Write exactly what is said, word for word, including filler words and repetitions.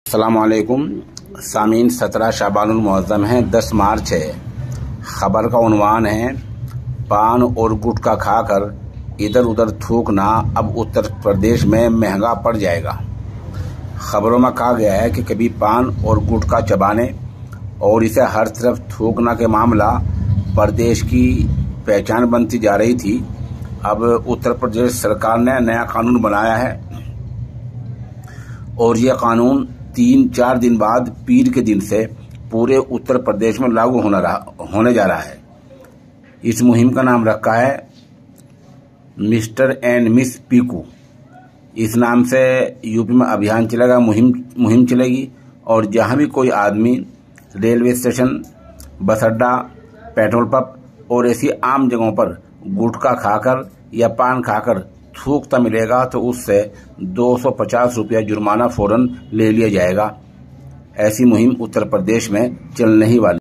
अस्सलामुअलैकुम सामीन। सत्रह शाबानुल मुअज़्ज़म है, दस मार्च है। खबर का उन्वान है पान और गुटखा खाकर इधर उधर थूकना अब उत्तर प्रदेश में महंगा पड़ जाएगा। खबरों में कहा गया है कि कभी पान और गुटखा चबाने और इसे हर तरफ थूकना के मामला प्रदेश की पहचान बनती जा रही थी। अब उत्तर प्रदेश सरकार ने नया कानून बनाया है और यह कानून तीन चार दिन बाद पीर के दिन से पूरे उत्तर प्रदेश में लागू होना रहा होने जा रहा है। इस मुहिम का नाम रखा है मिस्टर एंड मिस पीकू। इस नाम से यूपी में अभियान चलेगा, मुहिम मुहिम चलेगी और जहां भी कोई आदमी रेलवे स्टेशन, बस अड्डा, पेट्रोल पंप और ऐसी आम जगहों पर गुटखा खाकर या पान खाकर थूकता मिलेगा तो उससे दो सौ पचास रुपया जुर्माना फौरन ले लिया जाएगा। ऐसी मुहिम उत्तर प्रदेश में चलने ही वाली।